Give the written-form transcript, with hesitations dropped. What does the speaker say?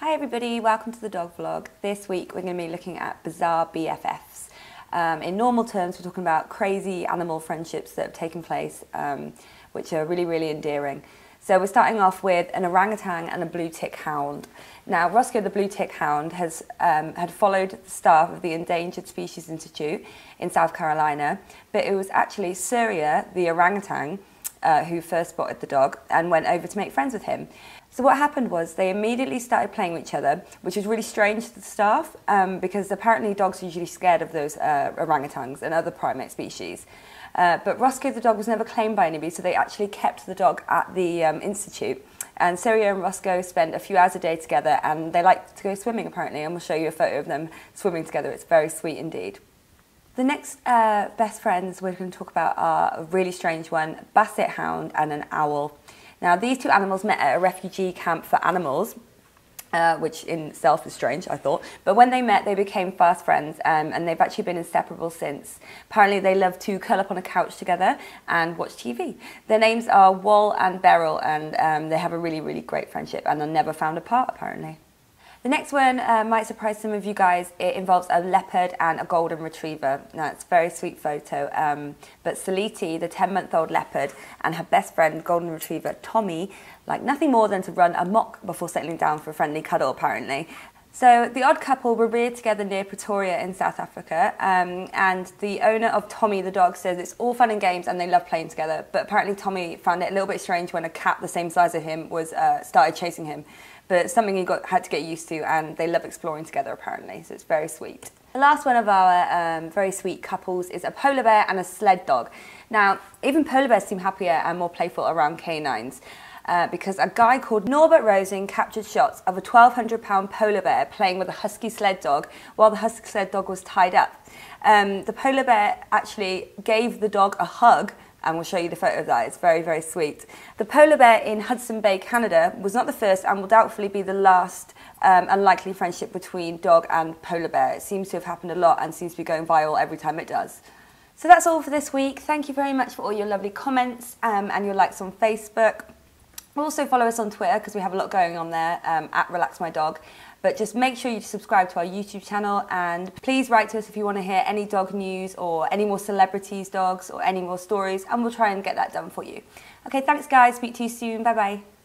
Hi everybody, welcome to the dog vlog. This week we're going to be looking at bizarre BFFs. In normal terms we're talking about crazy animal friendships that have taken place, which are really endearing. So we're starting off with an orangutan and a blue tick hound. Now Roscoe the blue tick hound has had followed the staff of the Endangered Species Institute in South Carolina, but it was actually Surya the orangutan who first spotted the dog and went over to make friends with him. So what happened was they immediately started playing with each other, which was really strange to the staff because apparently dogs are usually scared of those orangutans and other primate species. But Roscoe the dog was never claimed by anybody, so they actually kept the dog at the institute. And Surya and Roscoe spent a few hours a day together, and they like to go swimming apparently, and we'll show you a photo of them swimming together. It's very sweet indeed. The next best friends we're going to talk about are a really strange one, basset hound and an owl. Now these two animals met at a refugee camp for animals, which in itself is strange, I thought. But when they met, they became fast friends, and they've actually been inseparable since. Apparently they love to curl up on a couch together and watch TV. Their names are Wall and Beryl, and they have a really great friendship, and they're never found apart apparently. The next one might surprise some of you guys. It involves a leopard and a golden retriever. Now, it's a very sweet photo, but Saliti, the 10-month-old leopard, and her best friend, golden retriever, Tommy, like nothing more than to run amok before settling down for a friendly cuddle, apparently. So the odd couple were reared together near Pretoria in South Africa, and the owner of Tommy the dog says it's all fun and games and they love playing together, but apparently Tommy found it a little bit strange when a cat the same size as him was started chasing him. But it's something he had to get used to, and they love exploring together apparently, so it's very sweet. The last one of our very sweet couples is a polar bear and a sled dog. Now, even polar bears seem happier and more playful around canines, because a guy called Norbert Rosing captured shots of a 1,200-pound polar bear playing with a husky sled dog while the husky sled dog was tied up. The polar bear actually gave the dog a hug, and we'll show you the photo of that. It's very sweet. The polar bear in Hudson Bay, Canada was not the first and will doubtfully be the last unlikely friendship between dog and polar bear. It seems to have happened a lot and seems to be going viral every time it does. So that's all for this week. Thank you very much for all your lovely comments and your likes on Facebook. Also follow us on Twitter because we have a lot going on there, at Relax My Dog. But just make sure you subscribe to our YouTube channel, and please write to us if you want to hear any dog news or any more celebrities' dogs or any more stories, and we'll try and get that done for you. Okay, thanks guys. Speak to you soon. Bye bye.